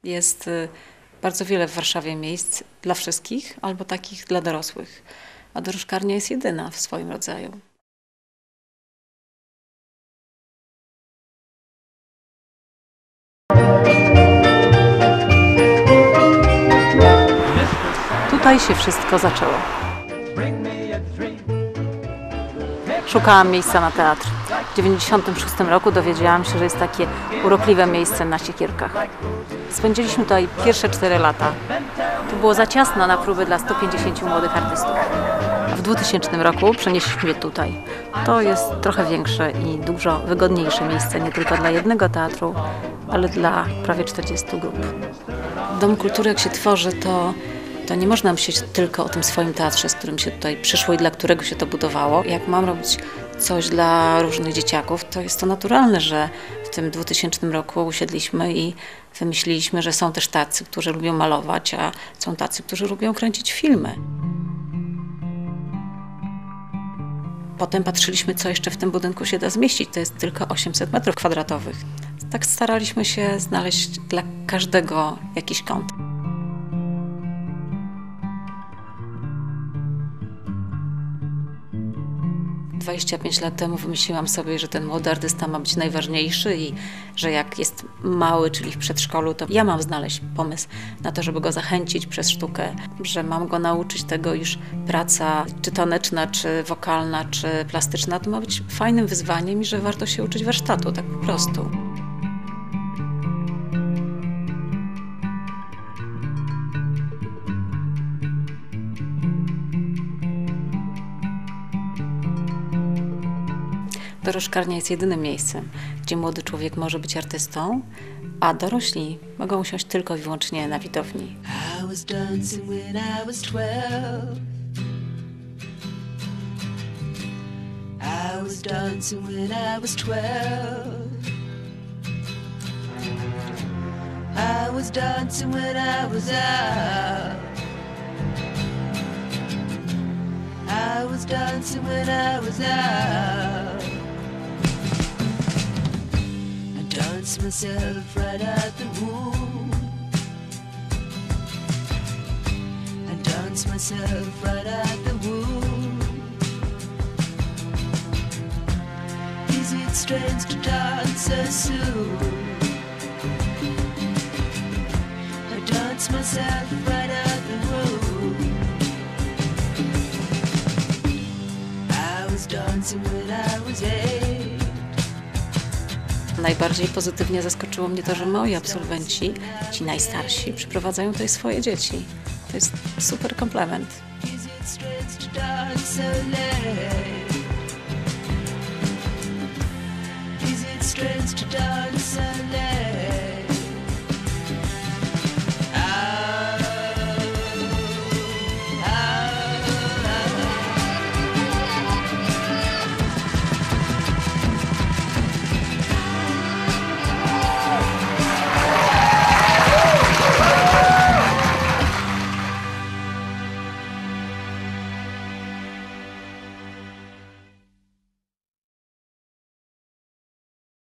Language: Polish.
Jest bardzo wiele w Warszawie miejsc dla wszystkich albo takich dla dorosłych, a dorożkarnia jest jedyna w swoim rodzaju. Tutaj się wszystko zaczęło. Szukałam miejsca na teatr. W 1996 roku dowiedziałam się, że jest takie urokliwe miejsce na Siekierkach. Spędziliśmy tutaj pierwsze 4 lata. To było za ciasno na próby dla 150 młodych artystów. A w 2000 roku przenieśliśmy je tutaj. To jest trochę większe i dużo wygodniejsze miejsce, nie tylko dla jednego teatru, ale dla prawie 40 grup. Dom Kultury jak się tworzy, to nie można myśleć tylko o tym swoim teatrze, z którym się tutaj przyszło i dla którego się to budowało. Jak mam robić coś dla różnych dzieciaków, to jest to naturalne, że w tym 2000 roku usiedliśmy i wymyśliliśmy, że są też tacy, którzy lubią malować, a są tacy, którzy lubią kręcić filmy. Potem patrzyliśmy, co jeszcze w tym budynku się da zmieścić. To jest tylko 800 m². Tak staraliśmy się znaleźć dla każdego jakiś kąt. 25 lat temu wymyśliłam sobie, że ten młody artysta ma być najważniejszy i że jak jest mały, czyli w przedszkolu, to ja mam znaleźć pomysł na to, żeby go zachęcić przez sztukę, że mam go nauczyć tego, iż praca czy taneczna, czy wokalna, czy plastyczna to ma być fajnym wyzwaniem i że warto się uczyć warsztatu, tak po prostu. Dorożkarnia jest jedynym miejscem, gdzie młody człowiek może być artystą, a dorośli mogą usiąść tylko i wyłącznie na widowni. I was dancing when I was 12. I was dancing when I was 12. I was dancing when I was out. I was dancing when I was out. Myself right at the moon and dance myself right at the moon. Is it strange to dance so soon? I dance myself right at the moon. I was dancing when I was 8. Najbardziej pozytywnie zaskoczyło mnie to, że moi absolwenci, ci najstarsi, przyprowadzają tutaj swoje dzieci. To jest super komplement. Is it strange to dance so late?